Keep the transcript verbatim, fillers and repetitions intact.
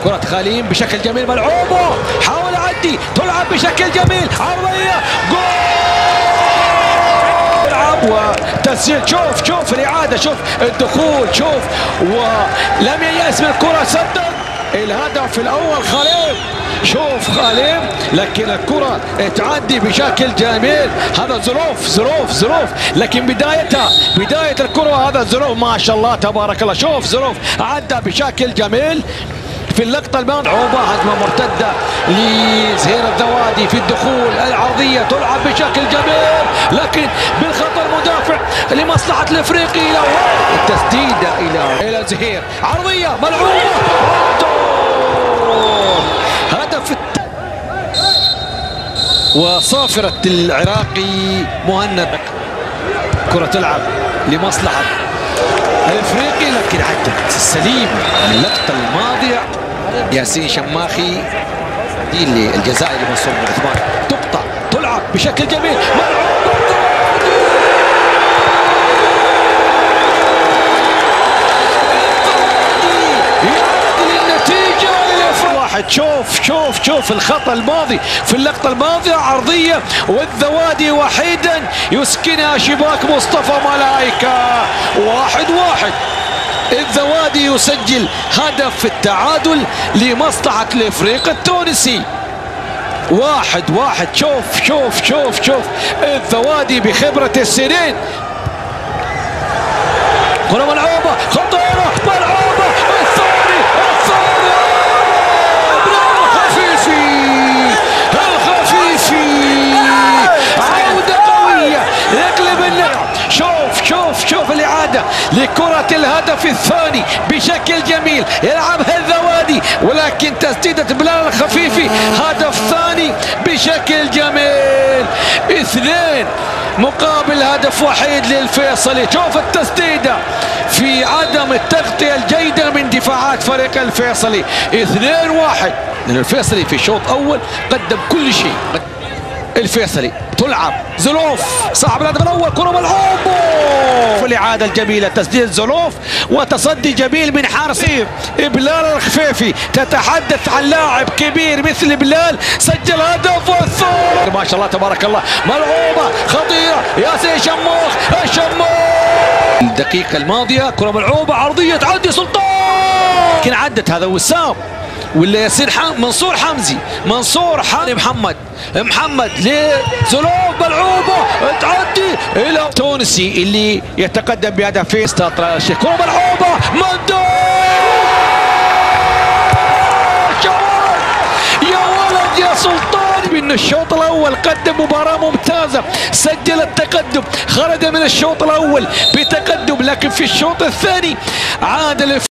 كرة خليم بشكل جميل ملعوبة، حاول عدي، تلعب بشكل جميل، عرضية جول، وتسجيل. شوف شوف الإعادة، شوف الدخول، شوف ولم ييأس من الكرة، صدق الهدف الأول خليم. شوف خليم، لكن الكرة تعدي بشكل جميل. هذا ظروف ظروف ظروف، لكن بدايتها بداية الكرة هذا ظروف ما شاء الله تبارك الله. شوف ظروف عدى بشكل جميل في اللقطة الماضية. عوبة هجمة مرتدة لزهير الذوادي في الدخول، العرضية تلعب بشكل جميل، لكن بالخطر مدافع لمصلحة الافريقي. الى التسديدة الى الى زهير، عرضية ملعوبة، هدف. وصافرة العراقي مهند، كرة تلعب لمصلحة الافريقي، لكن عدت سليم. اللقطة الماضية ياسين شماخي دي اللي الجزائري منصور بن عثمان، تقطع تلعب بشكل جميل، شوف شوف شوف الخطأ الماضي في اللقطة الماضية، عرضية والذوادي وحيدا يسكنها شباك مصطفى ملايكة. واحد واحد، الذوادي يسجل هدف التعادل لمصلحة الافريق التونسي. واحد واحد. شوف شوف شوف شوف الذوادي بخبرة السنين. كرة ملعوبة، خطيرة ملعوبة، الثاني الثاني الخفيفي الخفيفي، عودة قوية يقلب اللعب. شوف شوف شوف الإعادة لكرة الهدف الثاني بشكل جميل، يلعبها الذوادي، ولكن تسديدة بلال الخفيفي، هدف ثاني بشكل جميل. اثنين مقابل هدف وحيد للفيصلي. شوف التسديدة في عدم التغطية الجيدة من دفاعات فريق الفيصلي. اثنين واحد، لأن الفيصلي في الشوط أول قدم كل شيء. الفيصلي تلعب زلوف، صاحب الهدف الاول، كره ملعوبه في الاعاده الجميله، تسديد زلوف وتصدي جميل من حارس بلال الخفيفي. تتحدث عن لاعب كبير مثل بلال، سجل هدف والثاني ما شاء الله تبارك الله، ملعوبه خطيره، ياسين شموخ الشموخ. الدقيقه الماضيه كره ملعوبه، عرضيه تعدي سلطان، لكن عدت. هذا وسام ولا ياسين حم... منصور حمزي، منصور حمزي، محمد محمد لزلوف، ملعوبه تعدي الى تونسي اللي يتقدم بهدفين. استطراد الشيخ، كره ملعوبه، مندوب يا ولد يا سلطان. من الشوط الاول قدم مباراه ممتازه، سجل التقدم، خرج من الشوط الاول بتقدم، لكن في الشوط الثاني عاد